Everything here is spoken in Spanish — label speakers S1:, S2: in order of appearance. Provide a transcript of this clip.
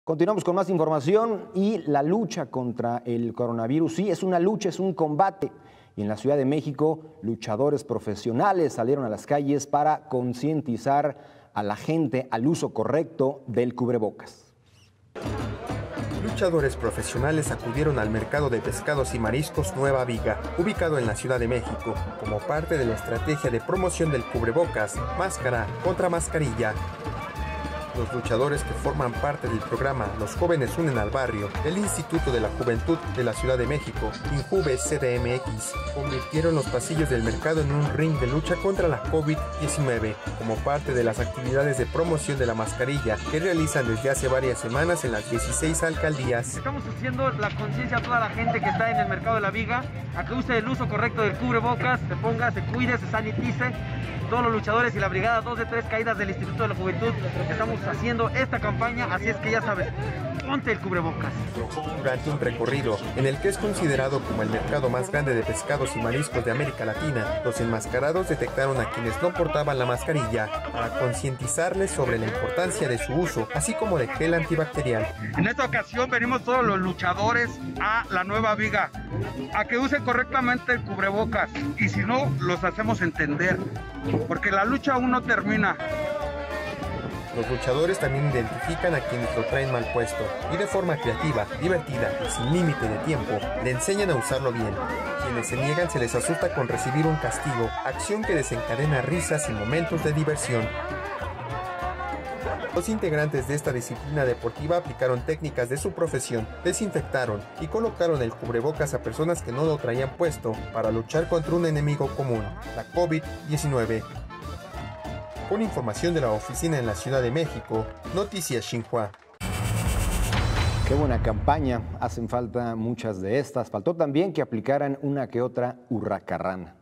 S1: Continuamos con más información y la lucha contra el coronavirus. Sí, es una lucha, es un combate. Y en la Ciudad de México, luchadores profesionales salieron a las calles para concientizar a la gente al uso correcto del cubrebocas.
S2: Luchadores profesionales acudieron al mercado de pescados y mariscos Nueva Viga, ubicado en la Ciudad de México, como parte de la estrategia de promoción del cubrebocas, máscara contra mascarilla. Los luchadores que forman parte del programa Los Jóvenes Unen al Barrio del Instituto de la Juventud de la Ciudad de México, Injuve CDMX, convirtieron los pasillos del mercado en un ring de lucha contra la COVID-19, como parte de las actividades de promoción de la mascarilla que realizan desde hace varias semanas en las 16 alcaldías.
S3: Estamos haciendo la conciencia a toda la gente que está en el mercado de la Viga a que use el uso correcto del cubrebocas, se ponga, se cuide, se sanitice. Todos los luchadores y la brigada 2 de 3 caídas del Instituto de la Juventud estamos haciendo esta campaña, así es que ya sabes, ponte el cubrebocas.
S2: Durante un recorrido en el que es considerado como el mercado más grande de pescados y mariscos de América Latina, los enmascarados detectaron a quienes no portaban la mascarilla para concientizarles sobre la importancia de su uso, así como de gel antibacterial.
S3: En esta ocasión venimos todos los luchadores a la Nueva Viga a que usen correctamente el cubrebocas y si no, los hacemos entender, porque la lucha aún no termina.
S2: Los luchadores también identifican a quienes lo traen mal puesto y de forma creativa, divertida y sin límite de tiempo, le enseñan a usarlo bien. Quienes se niegan se les asusta con recibir un castigo, acción que desencadena risas y momentos de diversión. Los integrantes de esta disciplina deportiva aplicaron técnicas de su profesión, desinfectaron y colocaron el cubrebocas a personas que no lo traían puesto para luchar contra un enemigo común, la COVID-19. Con información de la oficina en la Ciudad de México, Noticias Xinhua.
S1: Qué buena campaña, hacen falta muchas de estas. Faltó también que aplicaran una que otra hurracarrana.